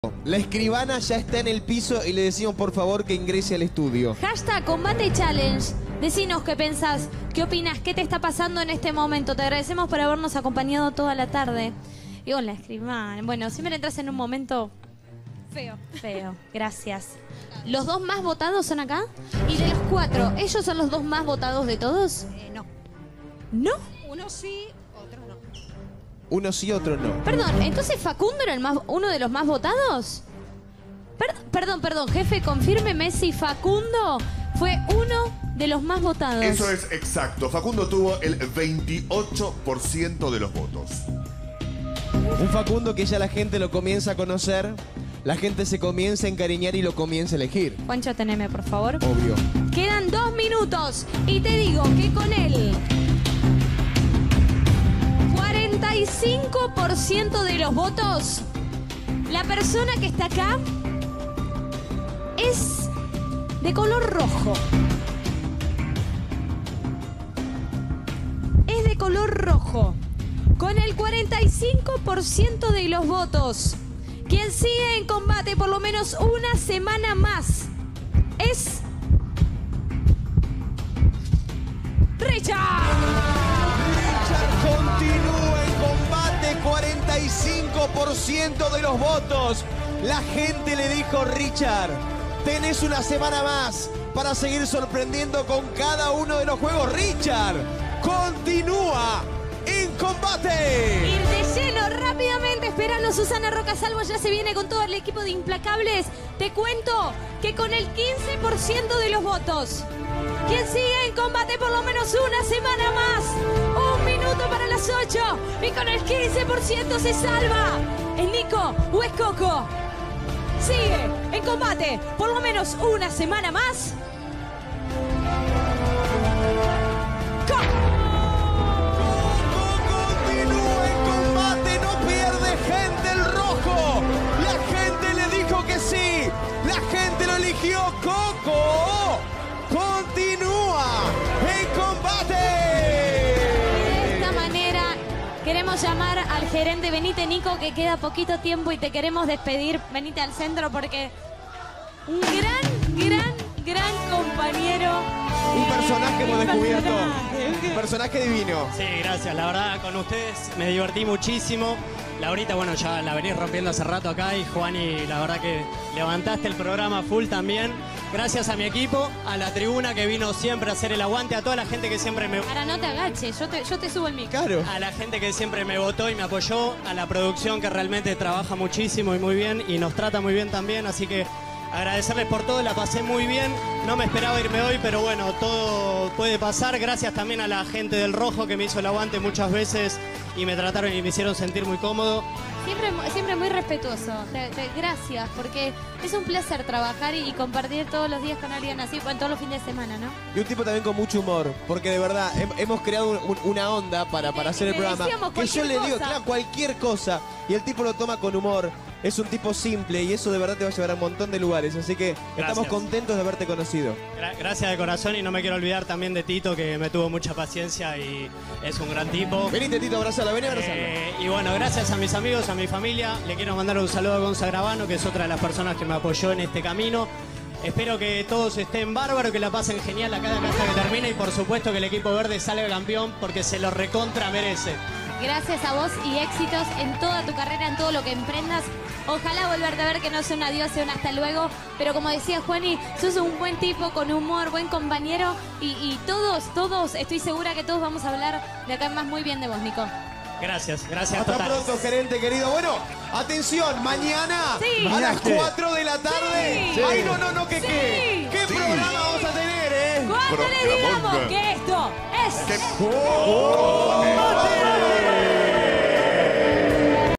La escribana ya está en el piso y le decimos por favor que ingrese al estudio. Hashtag Combate Challenge. Decinos qué pensás, qué opinas, qué te está pasando en este momento. Te agradecemos por habernos acompañado toda la tarde. Y hola, escribana. Bueno, siempre entras en un momento Feo. feo. Gracias. ¿Los dos más votados son acá? Y de los cuatro, ¿ellos son los dos más votados de todos? No. ¿No? Uno sí, otro no. Uno sí, otro no. Perdón, ¿entonces Facundo era uno de los más votados? Perdón, jefe, confírmeme si Facundo fue uno de los más votados. Eso es exacto. Facundo tuvo el 28% de los votos. Un Facundo que ya la gente lo comienza a conocer, la gente se comienza a encariñar y lo comienza a elegir. Juancho, teneme, por favor. Obvio. Quedan 2 minutos y te digo que con él 45% de los votos, la persona que está acá es de color rojo. Es de color rojo. Con el 45% de los votos, quien sigue en combate por lo menos una semana más es Richard. Richard continúa en combate, 45% de los votos. La gente le dijo, Richard, tenés una semana más para seguir sorprendiendo con cada uno de los juegos. Richard continúa en combate. Ir de lleno rápidamente, esperando Susana Rocasalvo, ya se viene con todo el equipo de Implacables. Te cuento que con el 15% de los votos, quien sigue en combate por lo menos una semana más, 1 minuto para las 8, y con el 15% se salva. ¿Es Nico o es Coco? Sigue en combate por lo menos una semana más. La gente lo eligió. Coco continúa en combate. De esta manera queremos llamar al gerente. Venite, Nico, que queda poquito tiempo y te queremos despedir. Venite al centro porque un gran compañero. Un personaje hemos descubierto. Un personaje divino. Sí, gracias. La verdad, con ustedes me divertí muchísimo. Laurita, bueno, ya la venís rompiendo hace rato acá, y Juani, la verdad que levantaste el programa full también. Gracias a mi equipo, a la tribuna que vino siempre a hacer el aguante, a toda la gente que siempre me... Ahora no te agaches, yo te subo el micro. Claro. A la gente que siempre me votó y me apoyó, a la producción que realmente trabaja muchísimo y muy bien y nos trata muy bien también, así que agradecerles por todo, la pasé muy bien. No me esperaba irme hoy, pero bueno, todo puede pasar. Gracias también a la gente del Rojo que me hizo el aguante muchas veces y me trataron y me hicieron sentir muy cómodo. Siempre muy respetuoso. Gracias, porque es un placer trabajar y compartir todos los días con alguien así, bueno, todos los fines de semana, ¿no? Y un tipo también con mucho humor, porque de verdad hemos creado una onda para hacer el programa. Que yo le digo, claro, cualquier cosa, y el tipo lo toma con humor. Es un tipo simple y eso de verdad te va a llevar a un montón de lugares. Así que estamos contentos de haberte conocido. Gracias de corazón, y no me quiero olvidar también de Tito, que me tuvo mucha paciencia y es un gran tipo. Venite, Tito, abrazala, vení a abrazarla. Y bueno, gracias a mis amigos, a mi familia. Le quiero mandar un saludo a Gonza Gravano, que es otra de las personas que me apoyó en este camino. Espero que todos estén bárbaros, que la pasen genial acá hasta que termine, y por supuesto que el equipo verde salga campeón, porque se lo recontra merece. Gracias a vos y éxitos en toda tu carrera, en todo lo que emprendas. Ojalá volverte a ver, que no sea un adiós, sea un hasta luego. Pero como decía Juani, sos un buen tipo, con humor, buen compañero. Y todos, estoy segura que todos vamos a hablar de acá en más muy bien de vos, Nico. Gracias Hasta pronto, gerente querido. Bueno, atención, mañana a las 4 de la tarde. Sí. Ay, no, ¿qué programa vamos a tener, Cuando le digamos que esto es... ¡Combate!